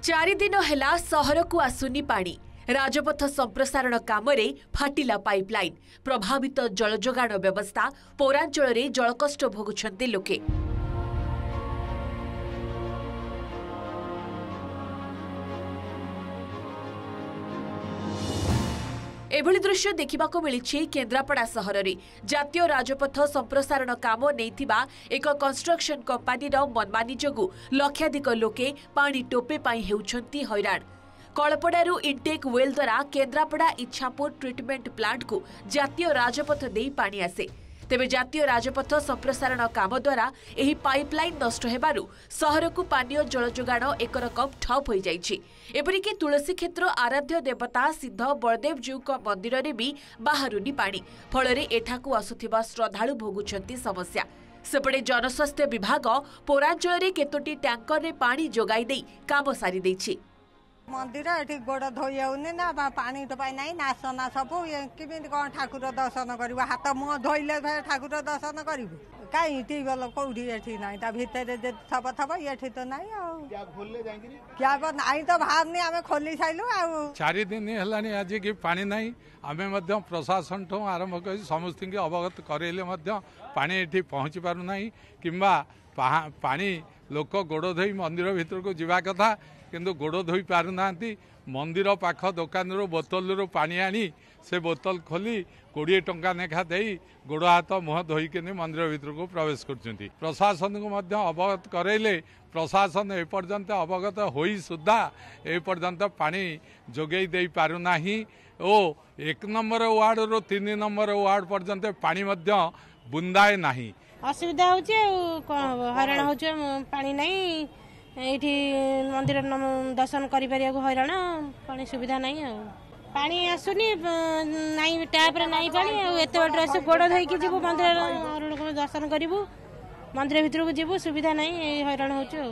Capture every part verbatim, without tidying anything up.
चारि दिन हेला सहर को आसुनी पानी राजपथ संप्रसारण काम फाटिला पाइपलाइन प्रभावित जल जोगाण व्यवस्था पौरांचल में जलकष्ट भोगुछन्ते लोके। एभली दृश्य देखा मिली केन्द्रापड़ा सहर में जातीय राजपथ संप्रसारण काम नैथिबा एक कंस्ट्रक्शन कंपानी मनमानी जोगु लक्षाधिक लोके पानी टोपे पाई हेउछन्ती हैरान। कलपड़ारू इंटेक वेल द्वारा केन्द्रापड़ा इच्छापुर ट्रिटमेंट प्लांट को जातीय राजपथ दे पानी आसे। तेबे जातीय राजपथ संप्रसारण काम द्वारा एही पाइपलाइन नष्ट हेबारु सहर को पानीय जल जोगाण एक रकम ठप हो जाइछि। एपरिकी तुलसी क्षेत्र आराध्य देवता सिद्ध बलदेव जीव मंदिर में भी बाहरुनी पानी फल एठाकू आसुथिबा श्रद्धालु भोगुछन्ती समस्या। सेपटे जनस्वास्थ्य विभाग पौरांचल में केतोटी टैंकर रे पानी जोगाई देई काम सारी दैछि। मंदिर ये गोड़ धोई आउने ना पानी तो पाई ना नाशना सब केमी कौन ठाकुर दर्शन कर हाथ मुह धोइले ठाकुर दर्शन करू कहीं ट्यूबवेल कौटी ये ना भितर थब थब ये तो ना क्या ना तो बाहर आम खोली साइलु आ चार दिन है आज कि पानी ना आम प्रशासन ठूँ आरंभ कर समस्त अवगत करेले पानी ये पहुँची पारना कि पानी लोक गोड़ धोई मंदिर भीतर को जावा कथा किंतु गोड़ धोई पारु ना मंदिर पाख दुकान बोतल पानी आनी से बोतल खोली कोड़े टंका नेखा दे गोड़ हाथ मुह धोईक मंदिर भीतर को प्रवेश कर प्रशासन को अवगत करेले प्रशासन एपर्यंत अवगत होई सुधा एपर्यंत पानी जोगई दे पारुना ओ एक नंबर वार्ड रो तीन नंबर वार्ड पर्यंत पानी बुंदाए नहीं असुविधा होरण हो पानी नहीं ये मंदिर दर्शन कर हैरान पानी सुविधा नहीं आ पानी आसुनी नाई टैप रे नाई पानी एत बाटर आस गोड़ धोईकी जीवु मंदिर दर्शन करूँ मंदिर भीतर को जीवु सुविधा नहीं हैरान हो।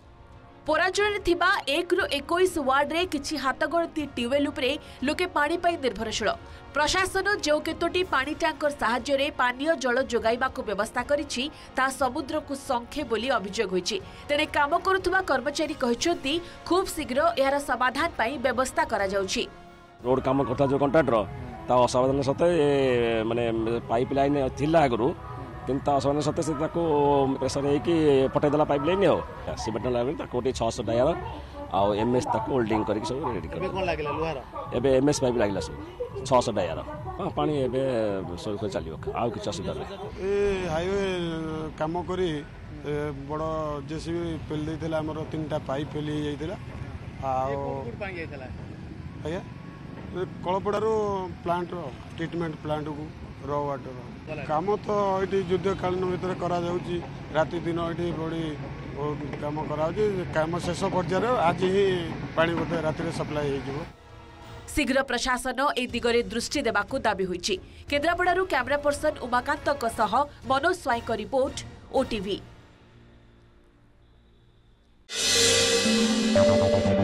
पौरांचल थिबा एक रु इक्कीस वार्ड रे किछि हाथ गणती ट्यूबवेल उपरे लोके पानी पाई निर्भरशील। प्रशासन जो केतोटी पानी टैंकर साहाय्य रे पानीय जल जोगाइबाको व्यवस्था करिछि ता समुद्र को संखे बोली अभियोग होइछि। तेने काम करुथुबा कर्मचारी कहिसथि खूब शीघ्र यार समाधान पाई व्यवस्था करा जाउछि। रोड काम करता जो कॉन्ट्रैक्टर ता असावधान सते माने पाइपलाइन थिला आगरु किंतु असावधान सते से ताको प्रेशर है कि पटे देला पाइपलाइन हो सिमेंट लागल ताको छह सौ डायर आ एमएस ताको होल्डिंग करके सब रेडी कर। एबे कोन लागला लोहार एबे एमएस पाइप लागला सब छह सौ डायर हां पानी एबे सब चलियो आ किछ असुविधा नहीं। ए हाईवे काम करी बड़ जेसीबी पेल देथिला हमर तीनटा पाइप फेली जाइथिला आ कोन पानी जाइथिला आया कलपड़ारू प्लांट ट्रिटमेंट प्लांट को रॉ वाटर काम तो ये युद्धकालीन भितर करा जाउची राति दिन ये बड़ी काम करा काम शेष पर्यायर आज ही पानी बोधे राति सप्लाई हो। शीघ्र प्रशासन ए दिगरे दृष्टि देबाकू दाबी होइछि। केन्द्रापड़ारू कैमरा पर्सन उमाकांत सह मनोज स्वाईं का रिपोर्ट ओटीवी।